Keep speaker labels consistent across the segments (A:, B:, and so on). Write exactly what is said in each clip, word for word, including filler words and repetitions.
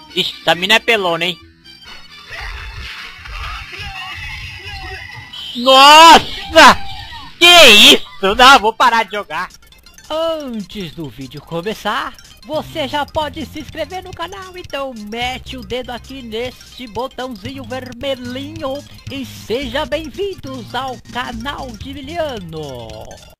A: Ixi, essa mina é pelona, hein? Nossa! Que isso? Não, vou parar de jogar.
B: Antes do vídeo começar, você já pode se inscrever no canal, então mete o dedo aqui nesse botãozinho vermelhinho e seja bem-vindos ao canal de Miliano.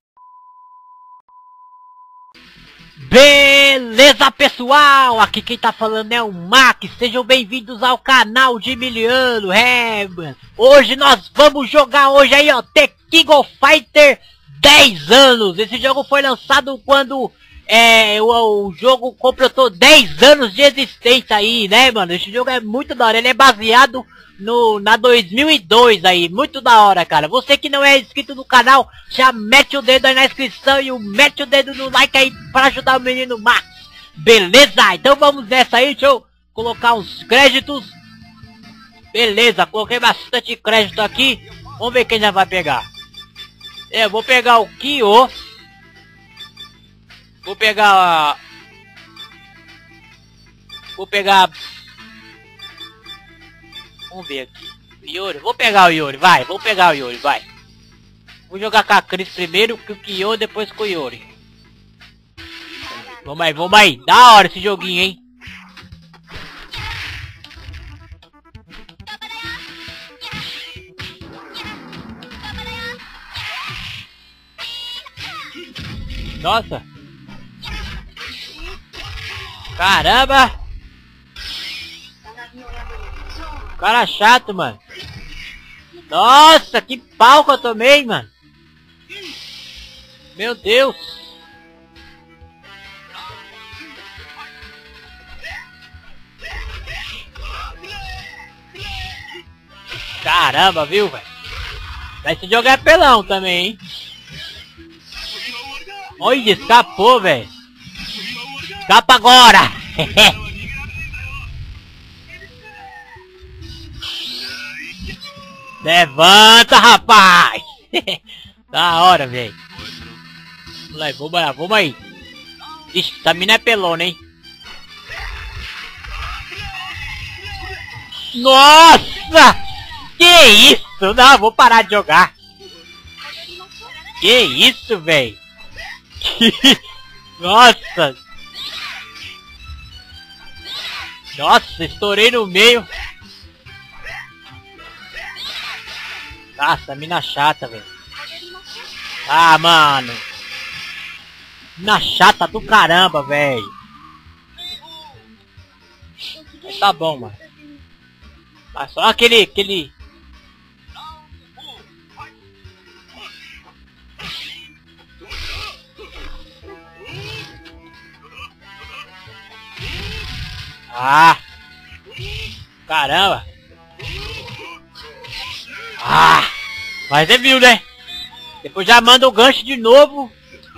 A: Beleza, pessoal? Aqui quem tá falando é o Max. Sejam bem-vindos ao canal de Miliano. É, mano. Hoje nós vamos jogar hoje aí, ó, The King of Fighter dez anos. Esse jogo foi lançado quando é, o, o jogo completou dez anos de existência aí, né, mano? Esse jogo é muito da hora. Ele é baseado no, na dois mil e dois aí. Muito da hora, cara. Você que não é inscrito no canal, já mete o dedo aí na inscrição e o, mete o dedo no like aí pra ajudar o menino Max. Beleza? Então vamos nessa aí. Deixa eu colocar uns créditos. Beleza, coloquei bastante crédito aqui. Vamos ver quem já vai pegar. É, eu vou pegar o Kyo. Vou pegar... Vou pegar... Vamos ver aqui. Yuri, vou pegar o Yuri, vai. Vou pegar o Yuri, vai. Vou jogar com a Cris primeiro, que o Kyo, depois com o Yuri. Vamos aí, vamos aí. Da hora esse joguinho, hein. Nossa. Caramba. Cara chato, mano. Nossa, que pau que eu tomei, mano. Meu Deus. Caramba, viu, velho? Esse jogo é pelão também, hein? Olha, escapou, velho. Escapa agora. Levanta, rapaz. Da hora, velho. Vamos lá, vamos lá, vamos aí. Ixi, essa mina é pelona, hein? Nossa! Que isso? Não, vou parar de jogar. Que isso, velho? Nossa! Nossa, estourei no meio. Nossa, mina chata, velho. Ah, mano. Mina chata do caramba, velho. Tá bom, mano. Mas só aquele, aquele... Ah! Caramba! Ah! Mas você viu, né? Depois já manda o gancho de novo.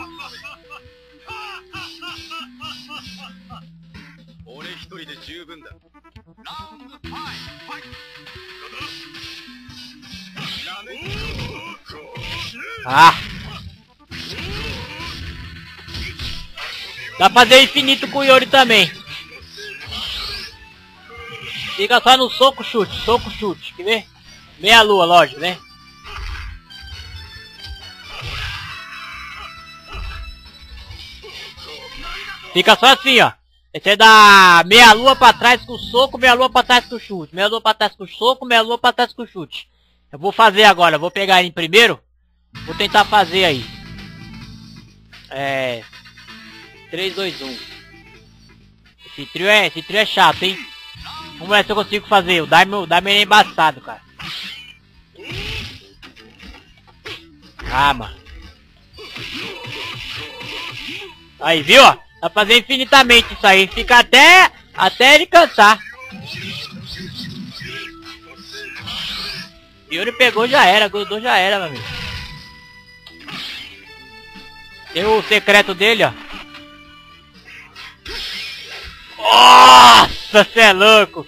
A: Ah! Dá pra fazer infinito com o Yuri também. Fica só no soco chute, soco chute, quer ver? Meia lua, lógico, né? Fica só assim, ó. Esse é da meia lua pra trás com o soco, meia lua pra trás com o chute. Meia lua pra trás com o soco, meia lua pra trás com o chute. Eu vou fazer agora, vou pegar ele primeiro. Vou tentar fazer aí. É... três, dois, um. Esse trio é, esse trio é chato, hein? Vamos ver se eu consigo fazer. O Daime, o Daime é embaçado, cara. Ah, mano. Aí, viu? Ó? Dá pra fazer infinitamente isso aí. Fica até... Até ele cansar. Yuri pegou, já era. Grudou, já era, meu amigo. Tem o secreto dele, ó. Nossa, cê é louco.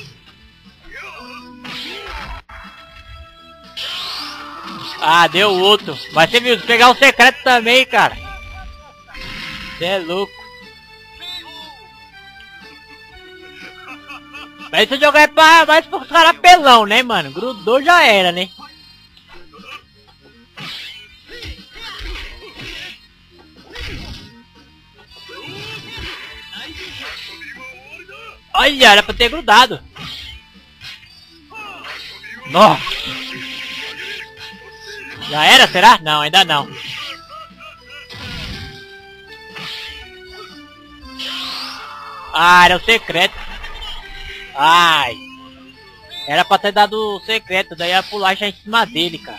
A: Ah, deu outro. Mas você viu, pegar o secreto também, cara. Cê é louco. Mas esse jogo é pra, mais pros caras pelão, né, mano? Grudou já era, né? Olha, era pra ter grudado. Nossa. Já era, será? Não, ainda não. Ah, era o secreto. Ai. Era pra ter dado o secreto, daí ia pular já em cima dele, cara.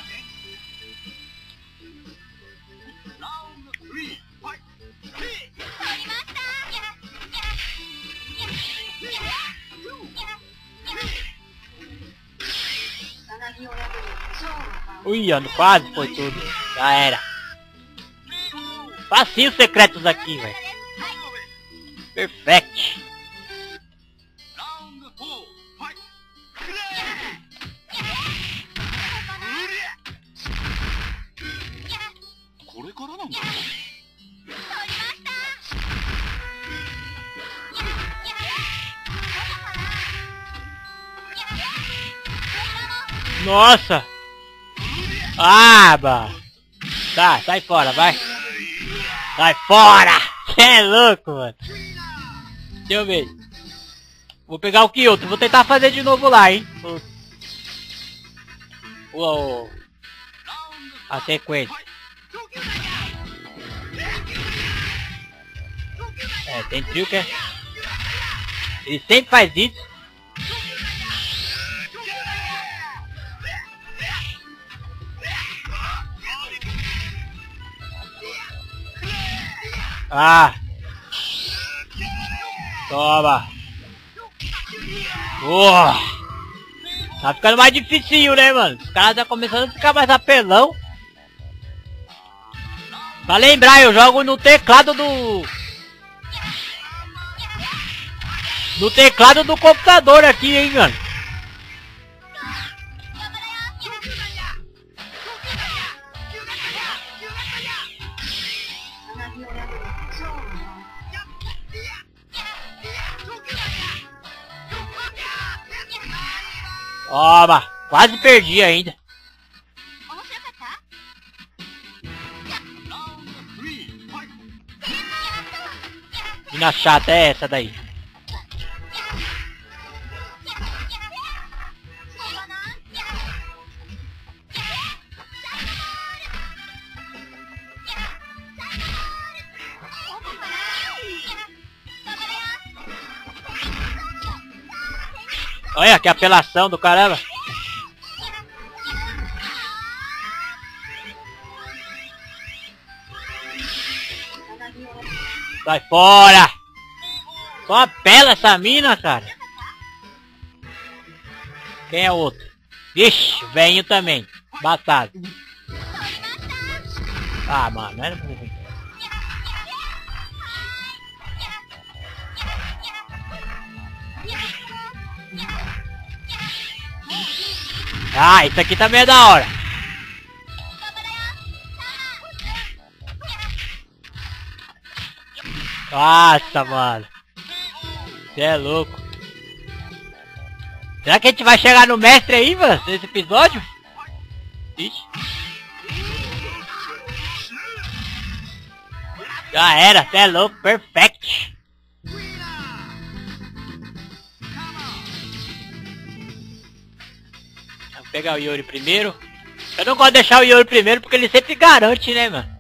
A: Ui, ó, quase foi tudo. Já era. Facinho os secretos aqui, velho. Perfect. Nossa. Ah, bah. Tá, sai fora, vai. Sai fora. Cê é louco, mano. Deixa eu ver. Vou pegar o Kyoto. Vou tentar fazer de novo lá, hein. Uou. A sequência. É, tem trio que é... Ele sempre faz isso. Ah. Toma. Oh. Tá ficando mais difícil, né, mano? Os caras já começando a ficar mais apelão. Pra lembrar, eu jogo no teclado do... No teclado do computador aqui, hein, mano. Toma, quase perdi ainda. Mina chata é essa daí. Olha que apelação do caramba. Sai fora. Só apela essa mina, cara. Quem é o outro? Ixi, velho também. Batado. Ah, mano, não era pra mim. Ah, isso aqui também é da hora. Nossa, mano. Você é louco. Será que a gente vai chegar no mestre aí, mano, nesse episódio? Ixi. Já era, você é louco, perfect. Pegar o Yuri primeiro. Eu não gosto de deixar o Yuri primeiro porque ele sempre garante, né, mano?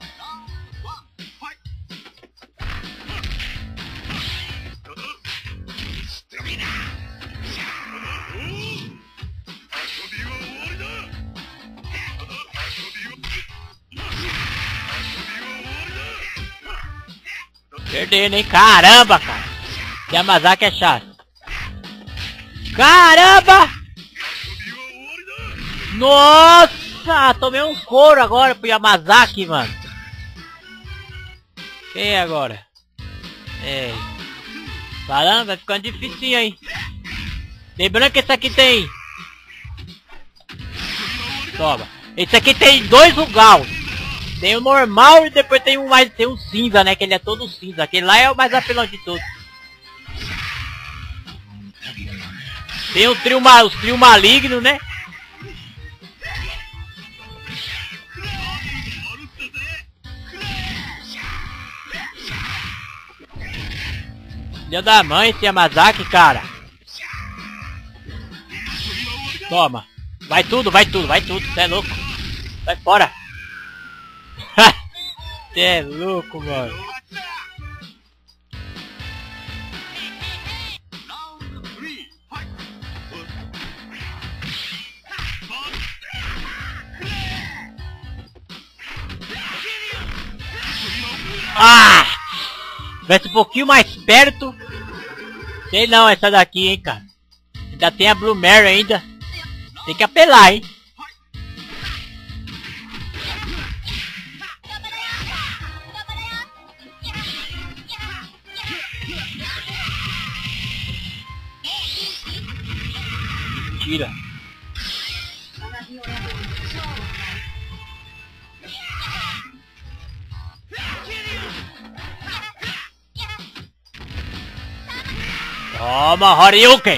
A: Perdendo, hein? Caramba, cara. Yamazaki é chato. Caramba! Nossa! Tomei um couro agora pro Yamazaki, mano. Quem é agora? É. Falando, vai ficando difícil aí. Lembrando que esse aqui tem... Toma. Esse aqui tem dois Rugal. Tem o normal e depois tem um mais, tem um cinza, né? Que ele é todo cinza. Aquele lá é o mais apelão de todos. Tem o trio, os trio maligno, né? Filha da mãe esse Yamazaki, cara. Toma. Vai tudo, vai tudo, vai tudo. Cê é louco. Vai fora. Cê é louco, mano. Ah! Vai-se um pouquinho mais perto. Sei não, essa daqui, hein, cara. Ainda tem a Blue Mary ainda. Tem que apelar, hein. Mentira. Toma, Horyuken!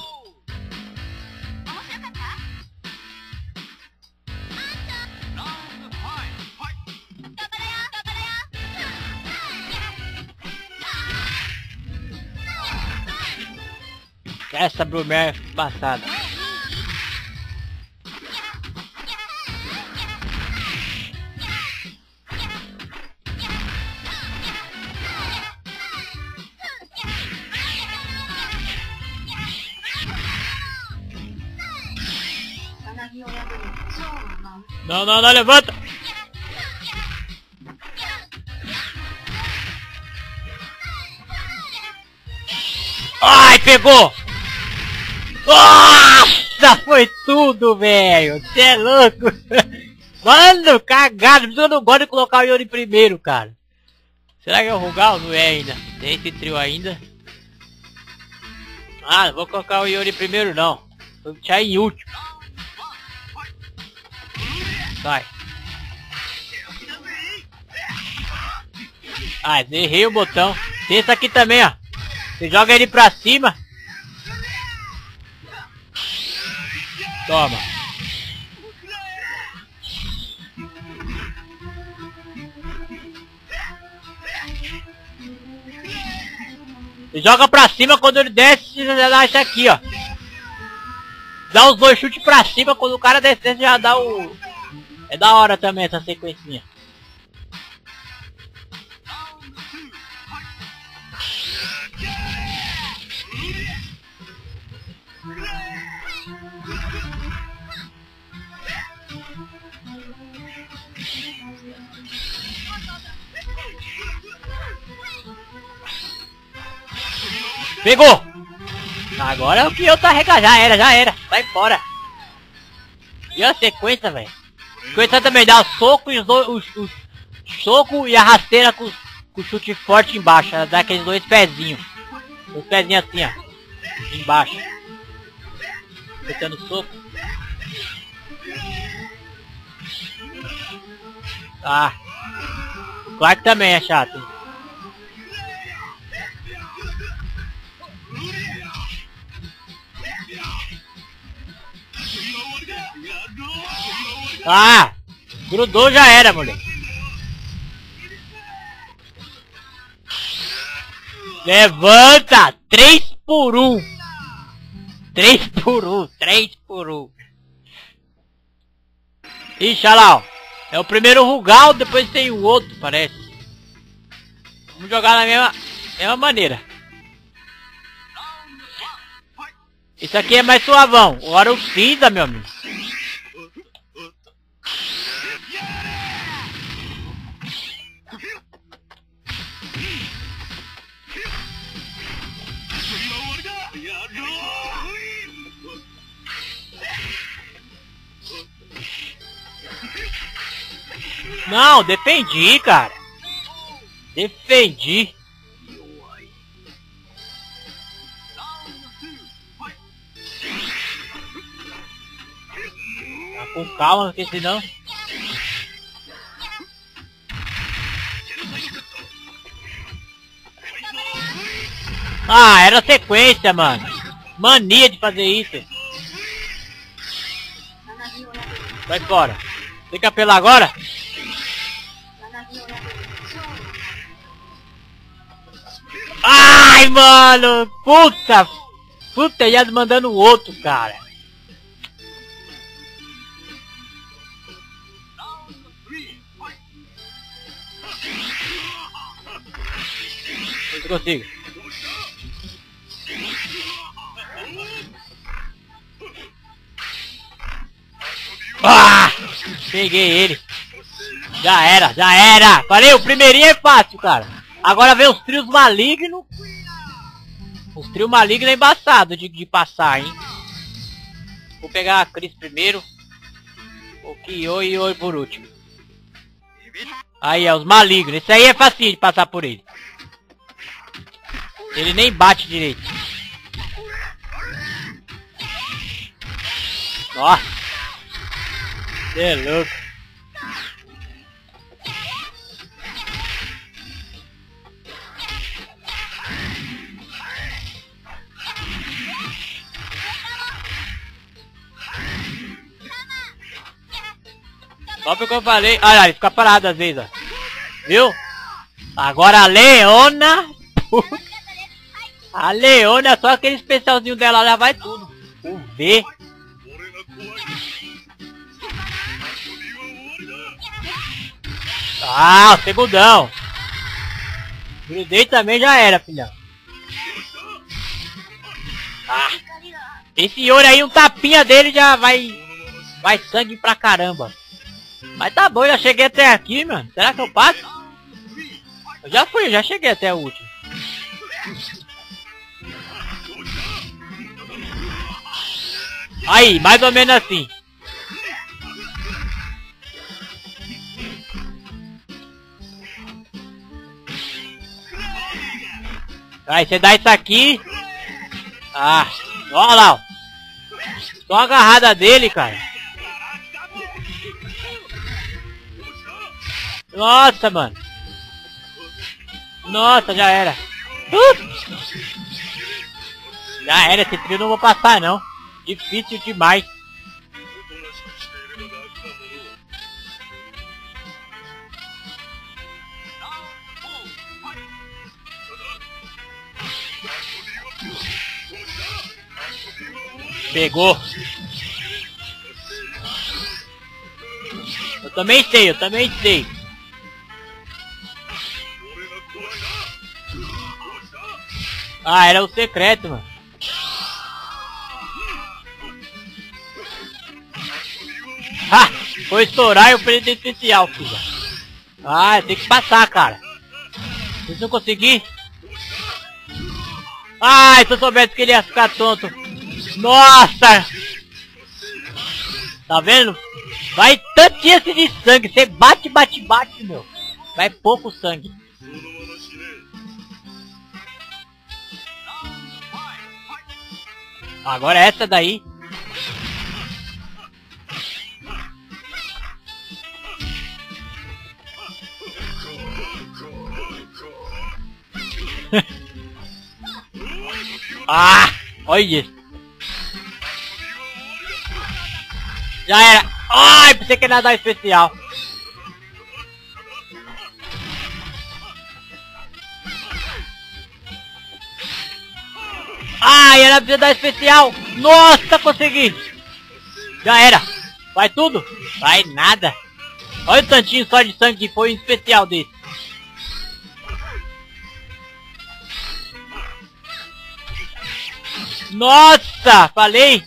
A: Essa Brumer é passada. Não, não, não, levanta! Ai, pegou! Nossa, foi tudo, velho! Você é louco! Mano, cagado! Eu não gosto de colocar o Yori primeiro, cara. Será que é o Rugal? Não é ainda. Tem esse trio ainda. Ah, não vou colocar o Yori primeiro, não. Vou deixar em último. Vai. Ah, errei o botão. Tem esse aqui também, ó. Você joga ele pra cima. Toma. Você joga pra cima, quando ele desce, você já dá isso aqui, ó. Dá os dois chutes pra cima, quando o cara descer, já dá o... É da hora também essa sequencinha. Pegou! Agora é o que eu carregar, já era, já era. Sai fora. E a sequência, velho. Sequência também dá o soco e os dois. Os, os, soco e a rasteira com, com o chute forte embaixo. Dá aqueles dois pezinhos. Dois pezinhos assim, ó. Embaixo. Apertando o soco. Ah. Claro que também é chato. Ah! Grudou, já era, moleque. Levanta! Três por um. Três por um. Três por um. Ixi, olha lá, ó. É o primeiro Rugal, depois tem o outro, parece. Vamos jogar na mesma, mesma maneira. Isso aqui é mais suavão. Agora o cinza, meu amigo. Não, defendi, cara. Defendi. Tá com calma, porque senão... Ah, era sequência, mano. Mania de fazer isso. Vai fora. Tem que apelar agora? Ai, mano! Puta! Puta, já mandando o outro, cara. Eu consigo. Ah! Peguei ele. Já era, já era. Falei, o primeirinho é fácil, cara. Agora vem os trios malignos. Os trios malignos é embaçado de, de passar, hein. Vou pegar a Cris primeiro. O Kyo e Oi por último. Aí, é os malignos. Esse aí é facinho de passar por ele. Ele nem bate direito. Nossa. Você é louco. Só porque eu falei. Olha, ele fica parado às vezes, ó. Viu? Agora a Leona. A Leona, só aquele especialzinho dela já vai tudo. O V. Ah, o segundão. Grudei também já era, filhão. Ah. Esse ouro aí, um tapinha dele já vai... Vai sangue pra caramba. Mas tá bom, eu já cheguei até aqui, mano. Será que eu passo? Eu já fui, eu já cheguei até o último. Aí, mais ou menos assim. Aí, você dá isso aqui. Ah, olha lá, ó. Só a agarrada dele, cara. Nossa, mano. Nossa, já era. Uh! Já era, esse trio não vou passar, não. Difícil demais. Pegou. Eu também sei, eu também sei. Ah, era o secreto, mano. Ah, foi estourar e o preço especial, filho. Ah, tem que passar, cara. Se não conseguir. Ai, se eu soubesse que ele ia ficar tonto. Nossa! Tá vendo? Vai tantinho assim de sangue. Você bate, bate, bate, meu. Vai pouco sangue. Agora essa daí. Ah, olha isso. Já era. Ai, pensei que ia dar especial. Ai, era pra dar especial. Nossa, consegui. Já era. Vai tudo? Vai nada. Olha o tantinho só de sangue que foi um especial desse. Nossa, falei.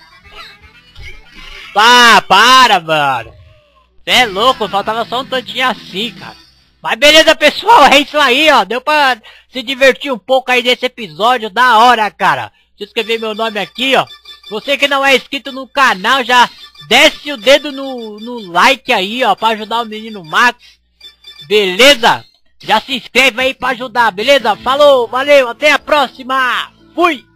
A: Pá, para, mano. Você é louco, faltava só um tantinho assim, cara. Mas beleza, pessoal, é isso aí, ó. Deu pra se divertir um pouco aí nesse episódio, da hora, cara. Deixa eu escrever meu nome aqui, ó. Você que não é inscrito no canal, já desce o dedo no, no like aí, ó, pra ajudar o menino Max. Beleza? Já se inscreve aí pra ajudar, beleza? Falou, valeu, até a próxima. Fui!